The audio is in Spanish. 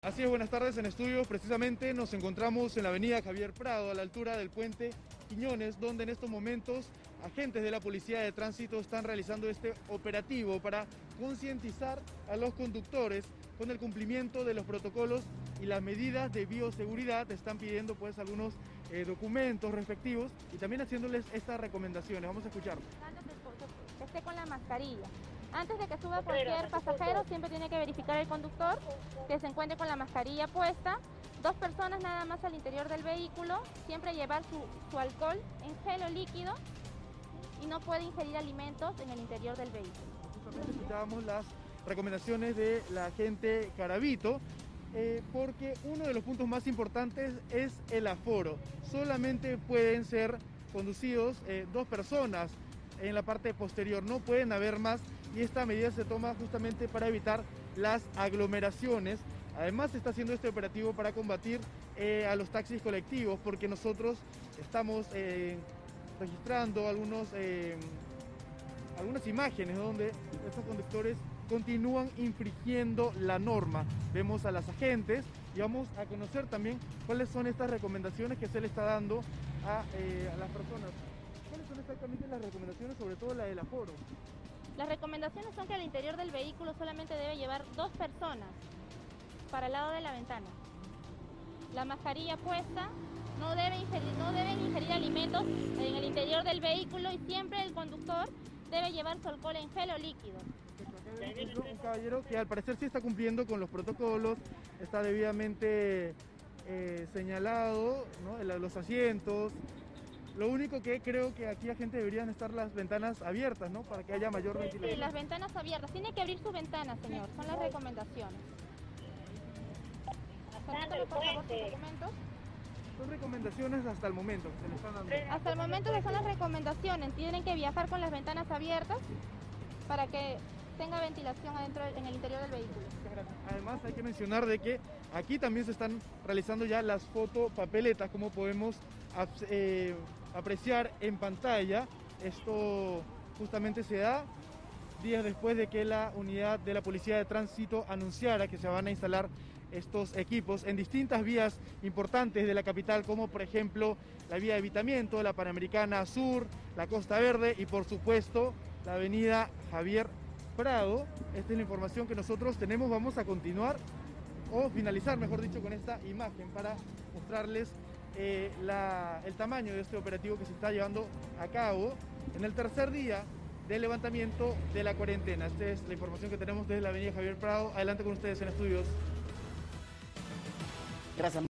Así es, buenas tardes en estudios. Precisamente nos encontramos en la avenida Javier Prado, a la altura del puente Quiñones, donde en estos momentos agentes de la Policía de Tránsito están realizando este operativo para concientizar a los conductores con el cumplimiento de los protocolos y las medidas de bioseguridad. Están pidiendo pues algunos documentos respectivos y también haciéndoles estas recomendaciones. Vamos a escuchar. Que esté con la mascarilla. Antes de que suba cualquier pasajero, siempre tiene que verificar el conductor que se encuentre con la mascarilla puesta. 2 personas nada más al interior del vehículo, siempre llevar su alcohol en gel o líquido y no puede ingerir alimentos en el interior del vehículo. Justamente escuchábamos las recomendaciones de la agente Caravito, porque uno de los puntos más importantes es el aforo. Solamente pueden ser conducidos 2 personas en la parte posterior, no pueden haber más, y esta medida se toma justamente para evitar las aglomeraciones. Además se está haciendo este operativo para combatir a los taxis colectivos, porque nosotros estamos registrando algunas imágenes donde estos conductores continúan infringiendo la norma. Vemos a las agentes y vamos a conocer también cuáles son estas recomendaciones que se le está dando a las personas. ¿Cuáles son exactamente las recomendaciones, sobre todo la del aforo? Las recomendaciones son que al interior del vehículo solamente debe llevar 2 personas para el lado de la ventana. La mascarilla puesta, no deben ingerir alimentos en el interior del vehículo y siempre el conductor debe llevar su alcohol en gel o líquido. Un caballero que al parecer sí está cumpliendo con los protocolos, está debidamente señalado, ¿no? Los asientos. Lo único que creo que aquí la gente deberían estar las ventanas abiertas, ¿no? Para que haya mayor ventilación. Sí, las ventanas abiertas. Tiene que abrir sus ventanas, señor. Son las recomendaciones. Permítame, por favor, sus documentos. Son recomendaciones hasta el momento que se le están dando. Hasta el momento esas son las recomendaciones. Tienen que viajar con las ventanas abiertas para que tenga ventilación adentro en el interior del vehículo. Además hay que mencionar de que aquí también se están realizando ya las fotopapeletas, como podemos apreciar en pantalla. Esto justamente se da días después de que la unidad de la Policía de Tránsito anunciara que se van a instalar estos equipos en distintas vías importantes de la capital, como por ejemplo la vía de Evitamiento, la Panamericana Sur, la Costa Verde y por supuesto la avenida Javier Prado. Esta es la información que nosotros tenemos. Vamos a continuar o finalizar, mejor dicho, con esta imagen para mostrarles el tamaño de este operativo que se está llevando a cabo en el tercer día del levantamiento de la cuarentena. Esta es la información que tenemos desde la avenida Javier Prado. Adelante con ustedes en estudios. Gracias.